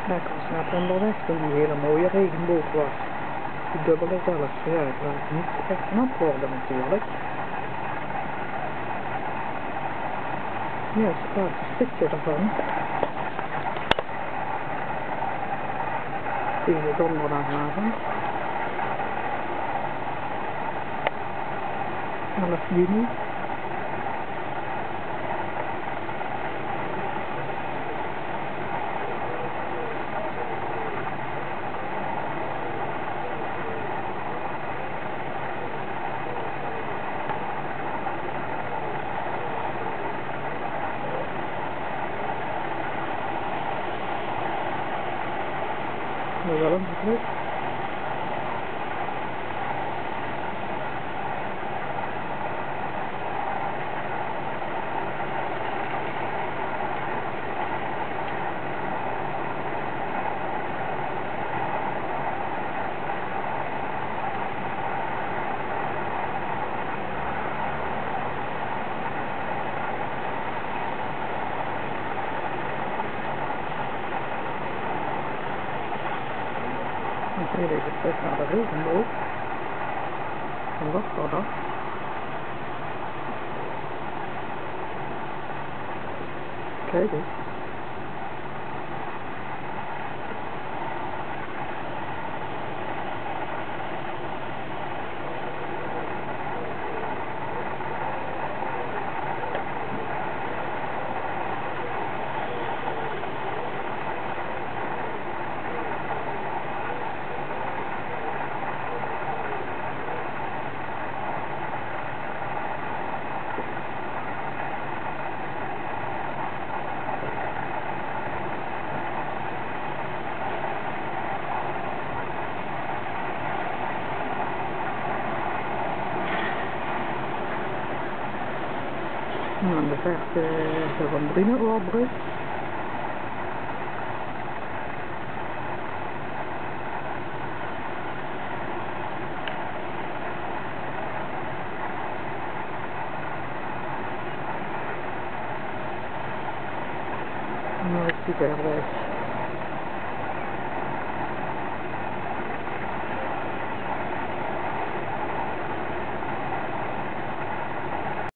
Ja, ik was net onderweg toen die hele mooie regenboog was. Die dubbele zelfs. Ja, het was niet echt nat worden natuurlijk. Ja, het is het laatste stukje ervan. Deze donderdagavond. 11 juni. Dat is wel een geluk. Ik ga even terug naar de regenboog. En wat voor dat? Kijk eens. En de verte de Van Brunenoorbrug. En dan is die ver weg.